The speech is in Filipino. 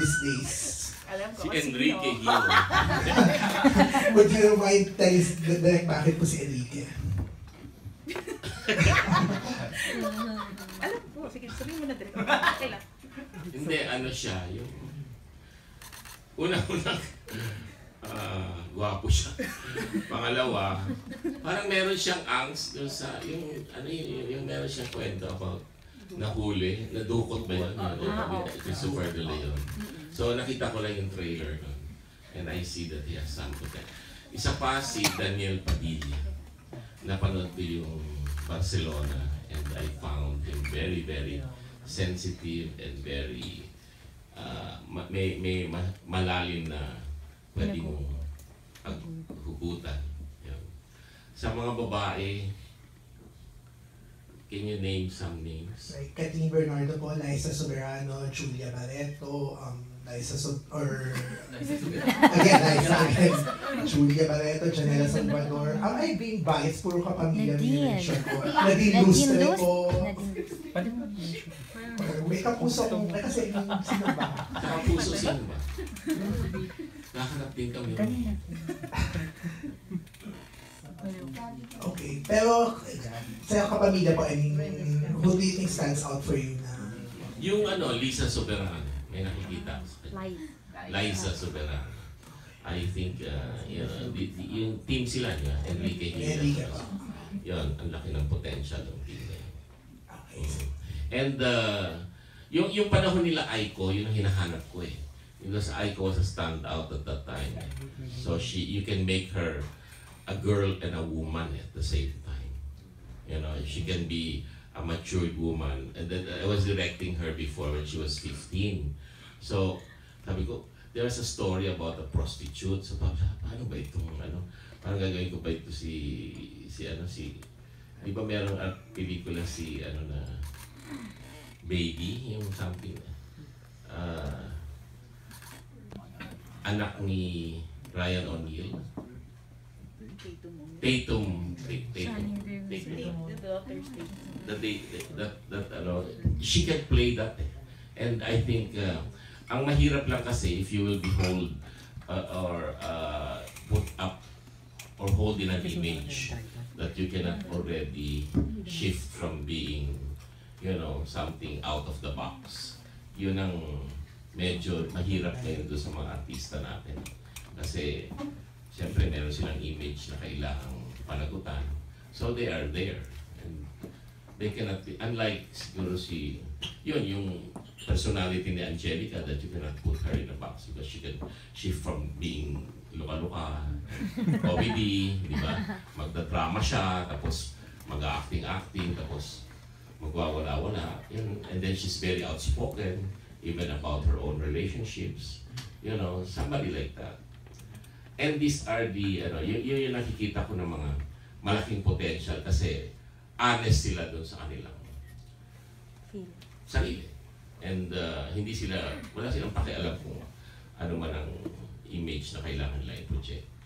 these days? Alam ko Si kasi Enrique no. Gil. Would you mind telling us direct bakit po si Enrique? Alam ko, sige, sabihin mo na direct. Okay lang. Hindi, ano siya, yung... Una-una, gwapo siya. Pangalawa, parang meron siyang angst dun sa, yung meron siyang kwento about nahuli, nadukot ba yun? Christopher De Leon. So nakita ko lang yung trailer nun. And I see that he has some potential. Isa pa si Daniel Padilla. Napanood ko yung Barcelona and I found him very, very sensitive and very may malalim na pwede mong hugutan. Sa mga babae, can you name some names? Like Kathleen Bernardo po, Liza Soberano, Julia Barreto, Julia Barreto, Janela Salvador. Am I being biased? Puro kapamilya mention ko. Nadine Lustre po. May kapuso kong, kasi sino ba? Kapuso sino ba? Nakahanap din kami. Okay, pero sa kapamilya po, I mean, who do you think stands out for you na? Yung Liza Soberano, may nakikita. Liza Soberano. I think, yung team sila niya, Enrique Gil. Yun, ang laki ng potential ng team na yun. Okay. And yung panahon nila Aiko, yun ang hinahanap ko eh. Because Aiko was a standout at that time. So you can make her a girl and a woman at the same time. You know, she can be a matured woman. And then I was directing her before when she was 15. So sabi ko, there's a story about a prostitute. So paano ba itong parang gagawin ko ba ito di ba merong pelikula na Baby, yung something anak ni Ryan O'Neal. Tatum. She can play that. And I think ang mahirap lang kasi if you will behold or put up or hold in an image that you cannot already shift from being something out of the box. Yun ang medyo mahirap ngayon doon sa mga artista natin. Kasi, siyempre, meron silang image na kailangang panagutan. So, they are there. And they cannot be, unlike siguro yung personality ni Angelica that you cannot put her in a box because she can shift from being luka-luka, comedy, di ba? Magda-drama siya, tapos mag-acting, tapos magwawala-wala. And then she's very outspoken, even about her own relationships. Somebody like that. And these are yung nakikita ko ng mga malaking potential kasi honest sila doon sa kanilang sarili. And wala silang pakialam kung ano man ang image na kailangan nila i-project.